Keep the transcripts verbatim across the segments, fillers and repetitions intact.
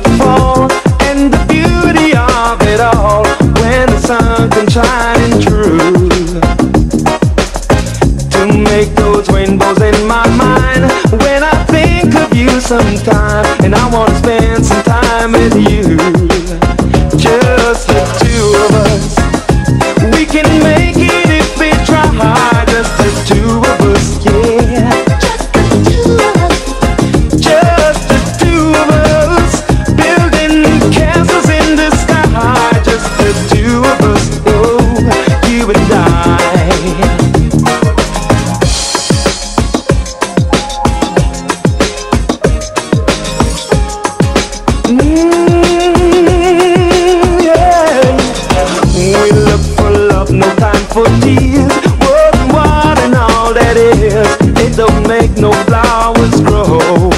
fall, and the beauty of it all, when the sun can shine true, to make those rainbows in my mind, when I think of you sometime, and I wanna spend some time with you, just the two of us. We can make it if we try, just the two of us, yeah. Just the two of us, building castles in the sky, just the two of us, oh, you and I. For tears, world and water and all that is, it don't make no flowers grow.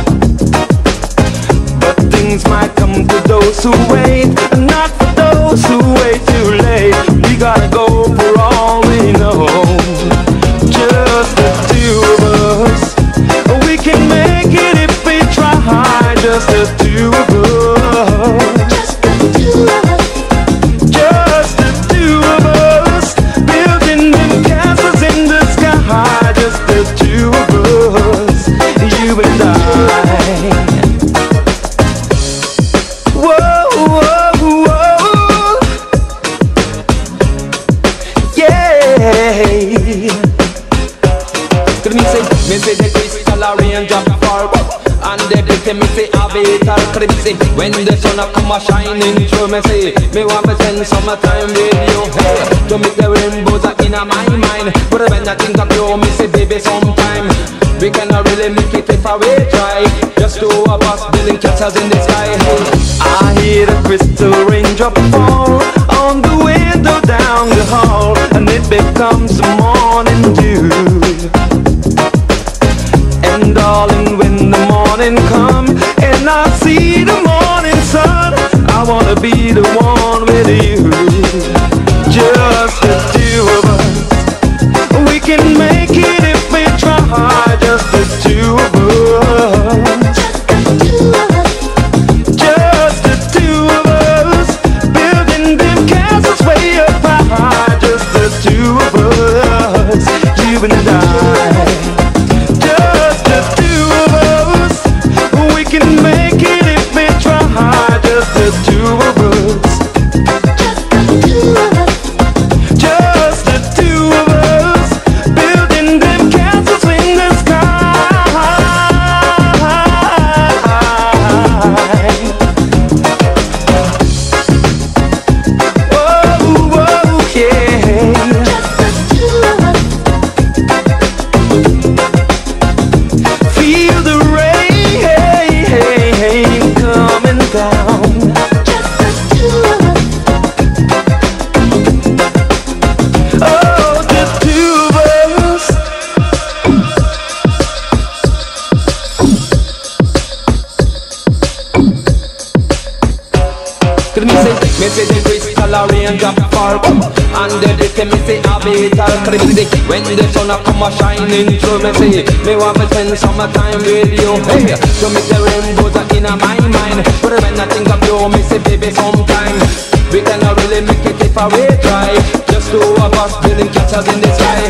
But things might come to those who wait, and not for those who wait too late. We gotta go for all we know. Just the two of us, we can make it if we try. Just the two of us. Just the two of us. Just the two of us. Building them castles in the sky, just the two of us, you and I. Whoa, whoa, whoa, yeah. Could me say, me say the crystal range up far, and the pretty me say a bit all crimson. When the sun a come a shining through, me say me want to spend some time with you, hey, to make the rainbows a in my mind. But when I think of you, me say baby sometime we cannot really make it if I we try. Just two of us building castles in the sky, hey. I hear the crystal raindrop fall on the window down the hall, and it becomes the morning dew. And darling, when the morning come and I see the morning sun, I wanna be the one with you. Just the two of us, we can make it if we try. Just the two of us. Just the two of us, building them castles way up high. Just the two of us, you and I. Just the two of us, we can make it if we try. Just the two of us. Just the two of us, building them castles in the sky. Whoa, whoa, yeah. Feel the rain coming down. Oh, the two of us. Could me say, me say the crystal range up far, and the day me say a bit all crazy. When the sun a come a shining through, me say me want to spend some time with you, hey, to make the rainbows a in my mind. But when I think of you, me say baby sometime we cannot really make it if I we try. Just two of us building castles in the sky.